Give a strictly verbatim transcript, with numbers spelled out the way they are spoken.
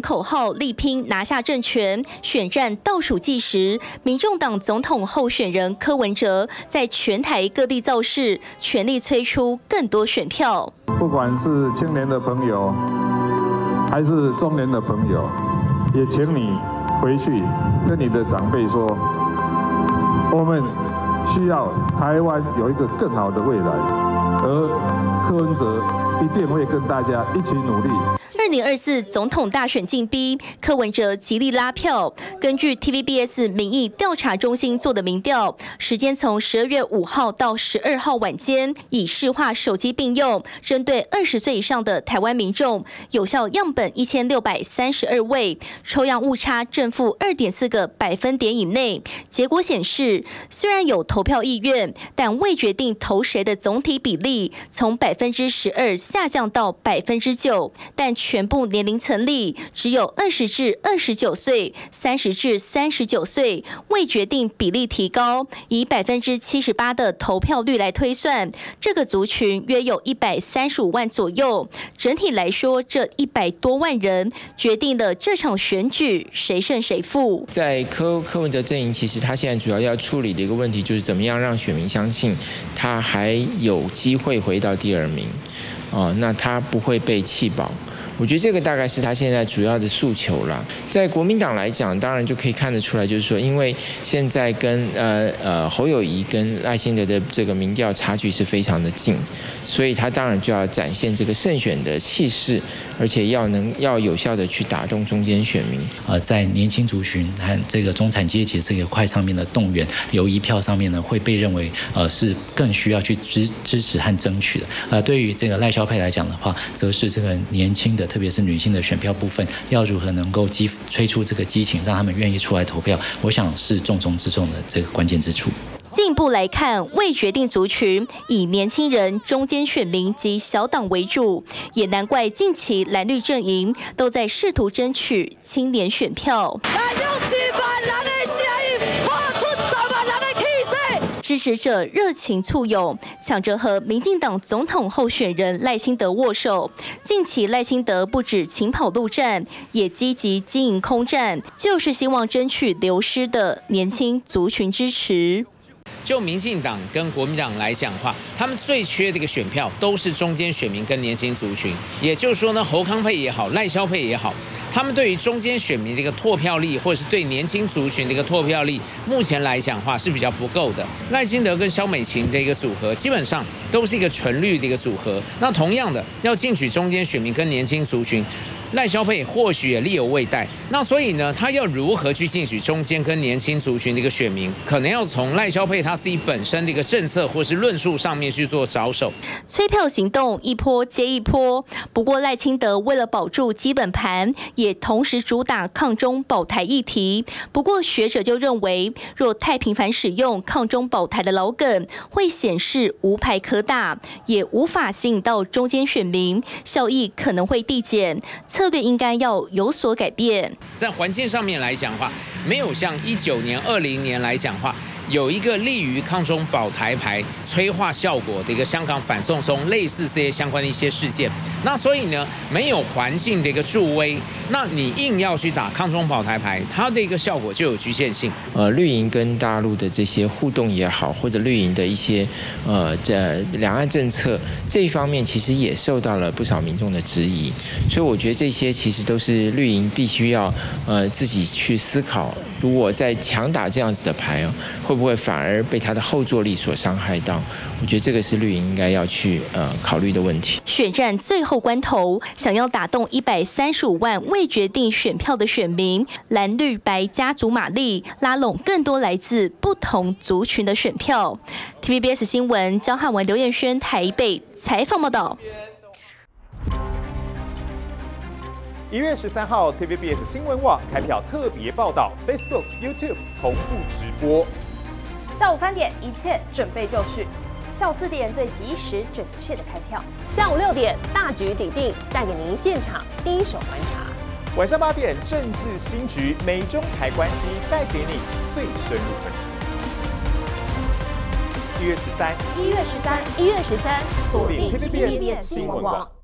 口号力拼拿下政权，选战倒数计时，民众党总统候选人柯文哲在全台各地造势，全力催出更多选票。 不管是青年的朋友，还是中年的朋友，也请你回去跟你的长辈说，我们需要台湾有一个更好的未来，而柯文哲一定会跟大家一起努力。 二零二四总统大选进逼，柯文哲极力拉票。根据 T V B S 民意调查中心做的民调，时间从十二月五号到十二号晚间，以市话手机并用，针对二十岁以上的台湾民众，有效样本一千六百三十二位，抽样误差正负二点四个百分点以内。结果显示，虽然有投票意愿，但未决定投谁的总体比例从百分之十二下降到百分之九，但全部年龄层里只有二十至二十九岁、三十至三十九岁未决定比例提高，以百分之七十八的投票率来推算，这个族群约有一百三十五万左右。整体来说，这一百多万人决定了这场选举谁胜谁负。 在柯柯文哲阵营，其实他现在主要要处理的一个问题，就是怎么样让选民相信他还有机会回到第二名。哦，那他不会被弃保，我觉得这个大概是他现在主要的诉求啦。在国民党来讲，当然就可以看得出来，就是说，因为现在跟呃呃侯友宜跟赖清德的这个民调差距是非常的近，所以他当然就要展现这个胜选的气势，而且要能要有效的去打动中间选民。 呃，在年轻族群和这个中产阶级这一块上面的动员游移票上面呢，会被认为呃是更需要去支支持和争取的。呃，对于这个赖萧配来讲的话，则是这个年轻的，特别是女性的选票部分，要如何能够激催出这个激情，让他们愿意出来投票，我想是重中之重的这个关键之处。 进一步来看，未决定族群以年轻人、中间选民及小党为主，也难怪近期蓝绿阵营都在试图争取青年选票。支持者热情簇拥，抢着和民进党总统候选人赖清德握手。近期赖清德不止勤跑陆战，也积极经营空战，就是希望争取流失的年轻族群支持。 就民进党跟国民党来讲的话，他们最缺的一个选票都是中间选民跟年轻族群。也就是说呢，侯康配也好，赖萧配也好，他们对于中间选民的一个拓票力，或者是对年轻族群的一个拓票力，目前来讲的话是比较不够的。赖清德跟萧美琴的一个组合，基本上都是一个纯绿的一个组合。那同样的，要进取中间选民跟年轻族群，赖萧配或许也力有未逮。那所以呢，他要如何去进取中间跟年轻族群的一个选民，可能要从赖萧配他自己本身的一个政策或是论述上面去做着手。 催票行动一波接一波，不过赖清德为了保住基本盘，也同时主打抗中保台议题。不过学者就认为，若太频繁使用抗中保台的老梗，会显示无牌可打，也无法吸引到中间选民，效益可能会递减。策略应该要有所改变。 在环境上面来讲的话，没有像一九年、二零年来讲的话，有一个利于抗中保台牌催化效果的一个香港反送中类似这些相关的一些事件。那所以呢，没有环境的一个助威，那你硬要去打抗中保台牌，它的一个效果就有局限性。 呃，绿营跟大陆的这些互动也好，或者绿营的一些呃这两岸政策这一方面，其实也受到了不少民众的质疑。所以我觉得这些其实都是绿营必须要呃自己去思考，如果在强打这样子的牌哦，会不会反而被他的后坐力所伤害到？我觉得这个是绿营应该要去呃考虑的问题。 选战最后关头，想要打动一百三十五万未决定选票的选民，蓝绿白家族马力，拉拢更多来自不同族群的选票。T V B S 新闻焦汉文、刘彦轩台北采访报道。 一月十三号 ，T V B S 新闻网开票特别报道 ，Facebook、YouTube 同步直播。 下午三点，一切准备就绪。下午四点，最及时准确的开票。下午六点，大局底定，带给您现场第一手观察。 晚上八点，政治新局，美中台关系带给你最深入分析。一月十三， 一月十三，一月十三，锁定 T V B S 新闻网。